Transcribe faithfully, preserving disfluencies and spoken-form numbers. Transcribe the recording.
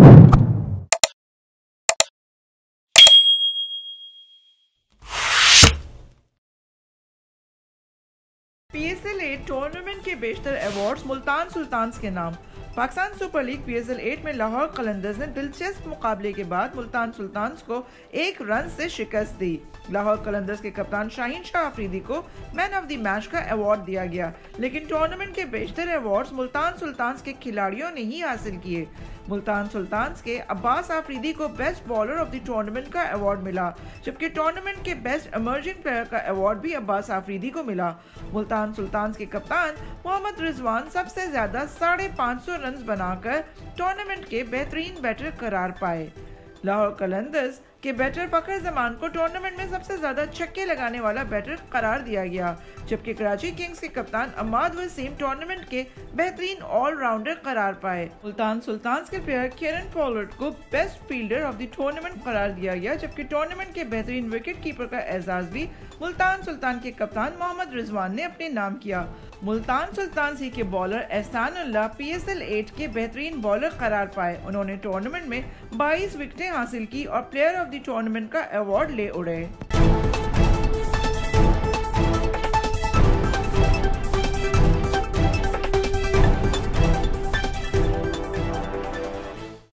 P S L eight tournament के बेशतर awards Multan Sultans के नाम। Pakistan super league P S L eight में लाहौर कलंदर्स ने दिलचस्प मुकाबले के बाद मुल्तान सुल्तान्स को एक रन से शिकस्त दी। लाहौर कलंदर्स के कप्तान शाहीन शाह अफरीदी को मैन ऑफ द मैच का अवार्ड दिया गया, लेकिन टूर्नामेंट के बेशतर अवार्ड्स मुल्तान सुल्तान्स के खिलाड़ियों ने ही हासिल किए। मुल्तान सुल्तान्स के अब्बास आफरीदी को best bowler of the tournament का अवार्ड मिला, जबकि टूर्नामेंट के बेस्ट इमर्जिंग प्लेयर का अवार्ड भी अब्बास आफरीदी को मिला। मुल्तान सुल्तान्स के कप्तान मोहम्मद रिजवान सबसे ज्यादा साढ़े पाँच सौ रन बनाकर टूर्नामेंट के बेहतरीन बैटर करार पाए। लाहौर कलंदर्स के बैटर फखर जमान को टूर्नामेंट में सबसे ज्यादा छक्के लगाने वाला बैटर करार दिया गया, जबकि कराची किंग्स के कप्तान अम्माद वसीम टूर्नामेंट के बेहतरीन ऑलराउंडर करार पाए। मुल्तान सुल्तान्स के प्लेयर केरन पोलार्ड को best fielder of the tournament करार दिया गया, जबकि टूर्नामेंट के बेहतरीन विकेट कीपर का एजाज भी मुल्तान सुल्तान के कप्तान मोहम्मद रिजवान ने अपने नाम किया। मुल्तान सुल्तान ही के bowler Ehsanullah P S L eight के बेहतरीन बॉलर करार पाए। उन्होंने टूर्नामेंट में बाईस विकेटें हासिल की और प्लेयर ऑफ द टूर्नामेंट का अवार्ड ले उड़े।